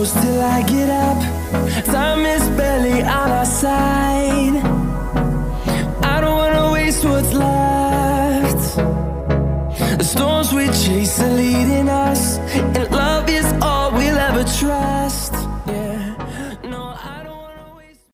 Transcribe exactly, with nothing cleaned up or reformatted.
close till I get up. Time is barely on our side. I don't wanna waste what's left. The storms we chase are leading us, and love is all we'll ever try.